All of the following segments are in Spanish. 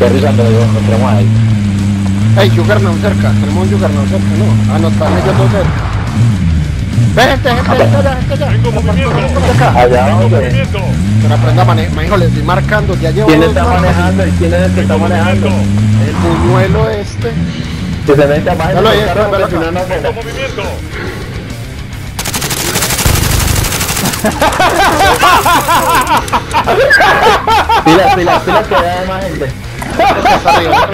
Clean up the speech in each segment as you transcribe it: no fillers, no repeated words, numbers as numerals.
risa lo encontramos ahí. Hey, Juggernaut cerca, tenemos un Juggernaut cerca, ¿no? Ah, no, están ellos dos cerca. Ve, gente allá. Tengo movimiento. Allá Tengo donde. movimiento. Pero aprenda a manejar, hijo, les estoy marcando, ya llevo ¿Quién dos está marcas. manejando? ¿Y quién es el que está Tengo manejando? movimiento. El buñuelo este. Que se mete a más Ya lo oí, carro, pero si no, no Tengo vuela. movimiento. Pilas, que hay más gente. Está arriba.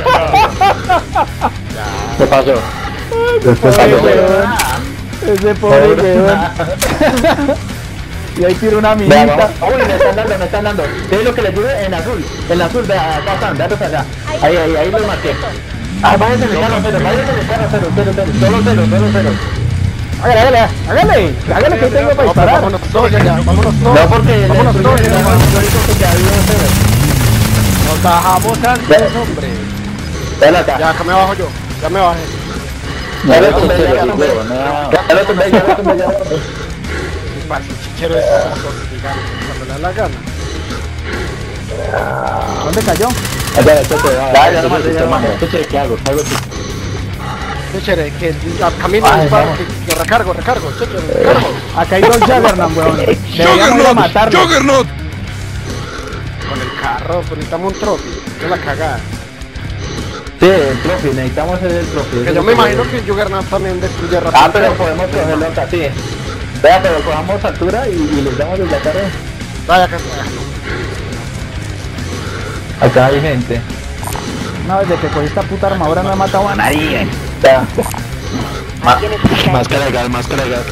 ¿Qué pasó? Ese pobre weón. Y ahí tira una minita. Uy, me están dando. ¿Qué es lo que les digo? En azul, vea, acá están, véanlos allá. Ahí los marqué. Ah, váyanse en el carro cero, solo cero. Hágale que tengo para No, pero disparar. vámonos todos ya, vámonos todos. No, porque vámonos todos. ya había cero. Nos bajamos antes, hombre. Ven acá. Ya, acá me bajo yo. Ya me bajé. Ya lo tumbé. Parce, chichero es gigante, cuando le da la gana. ¿Dónde cayó? Ya lo maté. ¿Qué hago? Chéchere, que camino disparo, que recargo, chéchere, recargo. Acá hay dos Juggernaut, weón. Deberíamos ir a matarlos. Juggernaut. Con el carro, pues necesitamos un trophy. Es la cagada. Sí, el trophy, necesitamos el trophy. Que yo me imagino que el Juggernaut también destruye rápido. Ah, pero podemos cogerlo acá, sí. Vea, pero cojamos altura y les damos desde acá. Vaya, acá Acá hay gente. No, desde que cogí esta puta armadura no he matado a nadie. Ya. Máscara de gas.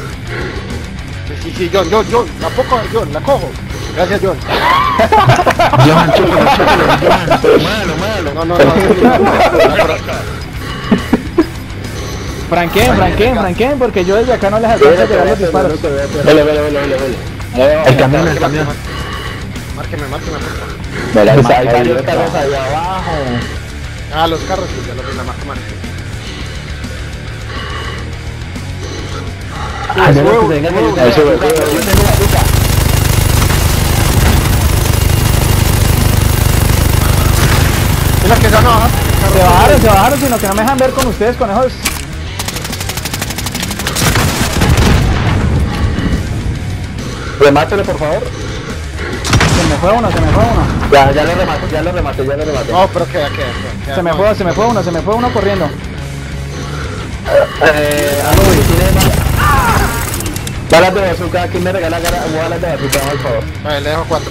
Sí, John, la cojo. Gracias, John. Johan, chúpalo. Muévalo. No. Franquen, porque yo desde acá no les alcanzo a llegar los disparos. Vele. El camión. Márqueme, Verá, hay varios carros ahí abajo. Ah, los carros, sí, ya lo vi, la marca. Yo tengo la ruta. Es la que ganó, ¿ah? Se bajaron, sino que no me dejan ver con ustedes, conejos. Remátelo, por favor. Se me fue uno. Ya lo rematé. No, pero queda. Se me fue uno corriendo. ¿Tiene más? Balas de bazooka, ¿quién me regala balas de bazooka, por favor? Vale, le dejo 4.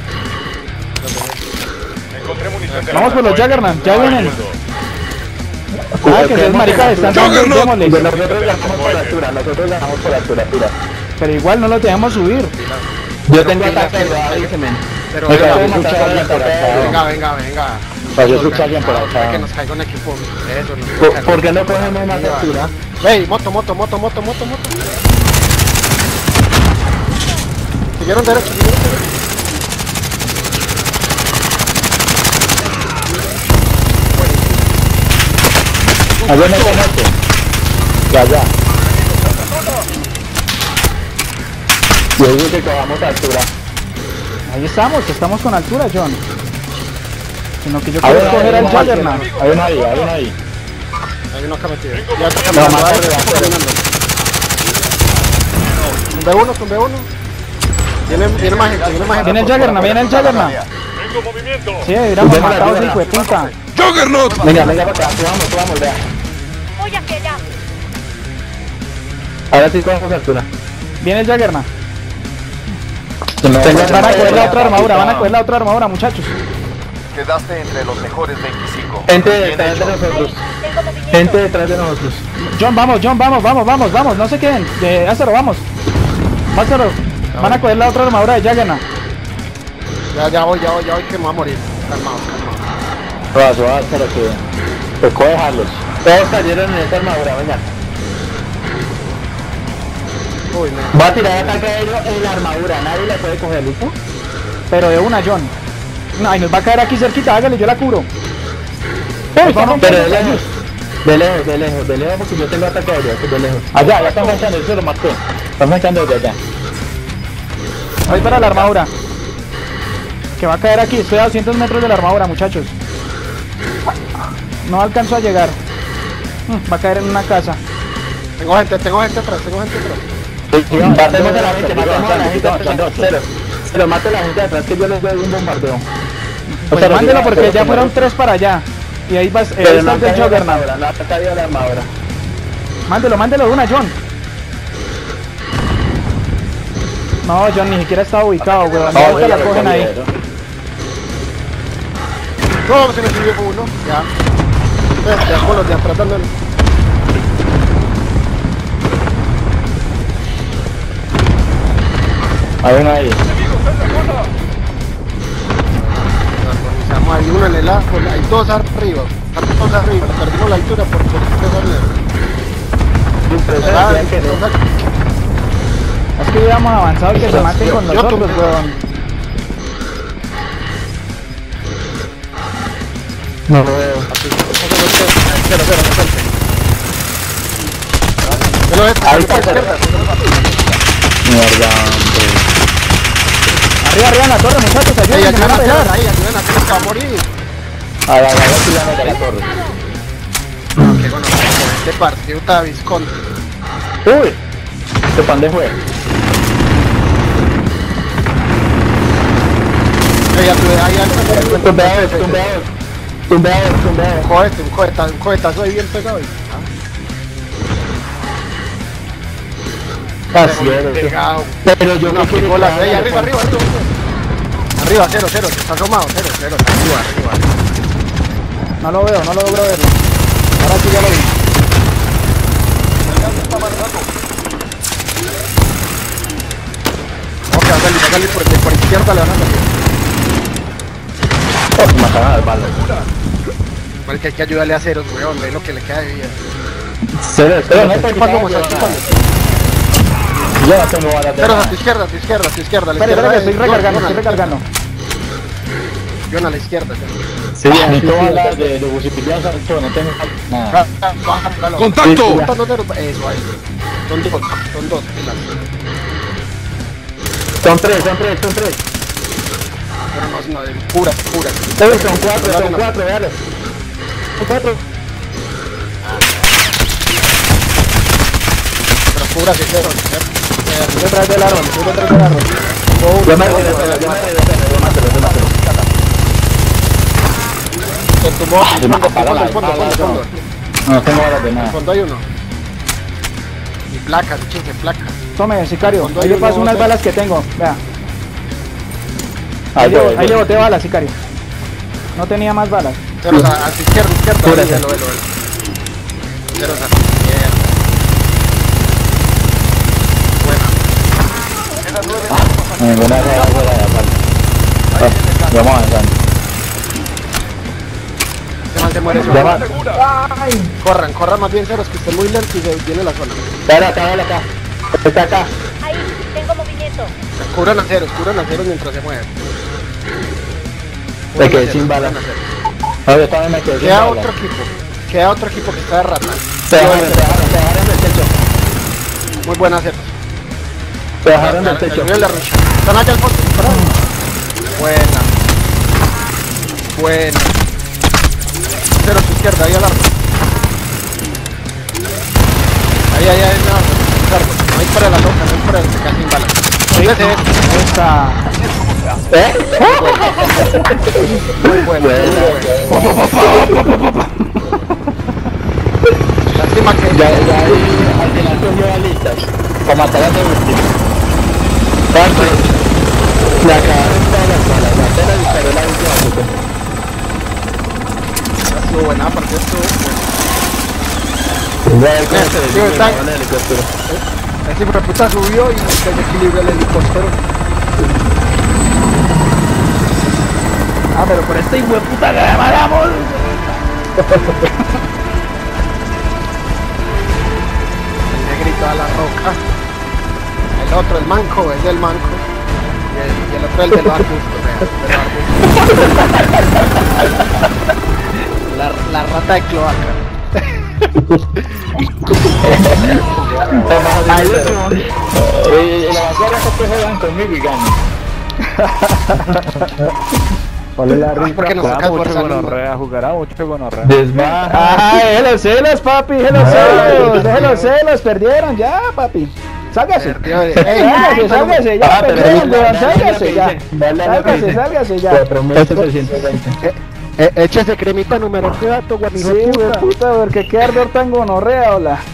Encontré munición de Vamos por los arma. Juggernaut, ya No hay vienen. acuerdo. Ah, que esos maricas están dando démosles. Nosotros ganamos por altura, tira. Pero igual no los dejamos subir. Yo tengo ataque, avíseme. Pero Venga, venga, venga. Pasó su alguien por acá. Que nos caiga un equipo. Eso, ¿Por qué no cogemos más altura? Ey, moto. Siguieron derecho. Allá no conozco. Ya. Yo digo que cogamos altura. Ahí estamos con altura, John. Sino que yo quiero escoger al Juggernaut. Hay uno ahí. Hay uno acá metido. Tengo Ya está No, caminando. más Está arriba. caminando. Tumbé uno. Viene más gente. Viene el Juggernaut. Tengo movimiento. Sí, hubiéramos matado a ese hijo de puta. Juggernaut. Venga, para acá, subamos, vea. Voy hacia allá. Ahora sí cogemos altura. Viene el Juggernaut. Van Van a coger la otra armadura, muchachos. Quedaste entre los mejores 25. Gente Bien detrás de hecho. nosotros. Tengo movimiento. Gente detrás de nosotros. John, vamos, no se queden. Hazlo, vamos. Van a coger la otra armadura de Juggernaut. Ya voy, que me voy a morir. Calmado. Suave, pero que... Tocó dejarlos. Todos cayeron en esa armadura, venga. Uy, me... Va a tirar ataque aéreo en la armadura, nadie la puede coger, ¿listo? Pero de una, John. No, y nos va a caer aquí cerquita, hágale, yo la curo. Pero de lejos. De lejos, porque yo tengo ataque aéreo, de lejos. Allá, ya están marchando, eso lo marqué. Están marchando desde allá. Voy para la armadura. Que va a caer aquí, estoy a 200 metros de la armadura, muchachos. No alcanzó a llegar. Va a caer en una casa. Tengo gente atrás. Matemos a la gente, Pero mate a la gente de atrás que yo les doy un bombardeo. Pues mándelo porque ya fueron 3 para allá. Y ahí vas, ahí está el del Juggernaut. No ha caído la armadura. Mándelo de una, John. No, John ni siquiera está ubicado, weón. No, que la cogen ahí. No, se me subió uno. Ya. Ya con los de atrás dándole. Hay uno ahí. Hay uno en el arco, hay dos arriba. Perdimos la altura por Es que hubiéramos avanzado y que se maten con nosotros, weón. No lo veo. Ahí está, Mierda, Arriba en la torre, muchachos, ayúdenme, me van a pegar. Ahí, ayuden a que va a morir. A la de la torre. Qué bueno, este partido está Visconti. Uy, ¿este pan de fue? Ahí Tumbeador. un cohetazo ahí bien pegado. Así es, Pegado. pero yo no quiero Arriba, cero, está asomado, cero, está arriba. No lo veo, no lo logro ver. Ahora sí ya lo vi. Ok, va a salir por izquierda, le van a salir. mataron al bala. Porque hay que ayudarle a Ceros, weón, ve lo que le queda de vida. Cero, no ¿Qué pasó, muchachos? Yo no tengo balas de Ceros, nada. a tu izquierda, a la Espera, que izquierda. estoy recargando. John, a la izquierda. Sí, necesito balas de bucipiliazo, no tengo nada. ¡Contacto! Eso, ahí. Son dos. Son tres. Pero no, pura. Son cuatro, dale. Son cuatro. Pero pura que cero. Estoy detrás del árbol. Yo me mátelo. Se tumbó al fondo. No tengo balas de Al nada. fondo hay uno. Y placas, chingue, placas. Tome, sicario. Cuando Ahí hay le paso uno, unas otro. balas que tengo. Vea. Ahí Ahí le boté balas, sicario. No tenía más balas. Ceros a tu izquierda. Ahí, velo. Ceros a tu izquierda. Buena. Ninguna de las balas de aparte. Vamos avanzando. Este man se muere solo. Corran más bien, Ceros, que estén muy lentos y se viene la zona. Dale acá. Está acá. Ahí, tengo movimiento. Cubran a Ceros mientras se mueven. Me quedé sin balas. Oye, también me quedé sin Queda balas. otro equipo que está de rata. Se bajaron del techo. Muy buena Ceros. Se bajaron del techo. La rucha. Están allá al fondo. Buena. Ceros a tu izquierda, ahí al arco. Ahí, no. No hay para la loca, no hay para el que casi sin balas. Ese. Esta. Muy bueno. Lástima que Ya ahí, al final cogió balitas. Para matar a los últimos. Le acabaron todas las balas. La pena disparó la última puta. estuvo buena, aparte estuvo Voy a ver cómo se Tío, desvía está- el helicóptero. ese hijo de puta subió y desequilibró el helicóptero. Ah, pero por este hijo de puta que le matamos. El negrito a la roca. El otro, el manco, es del manco. Y el otro, el del arbusto. La rata de cloaca. Ahí lo subo. La basura es que juegan conmigo y ganan. Ponle la rica. ¿Por qué nos sacas por salud? Jugará mucho gonorrea. Desmaja. Ay, los celos, papi, los celos, perdieron ya, papi. Sálgase. Sálgase, ya, perdieron, León, sálgase ya. Sálgase ya. 4.720. Échese cremita número 4, guamijo. Sí, güey, puta, porque qué ardor tan gonorrea, hola.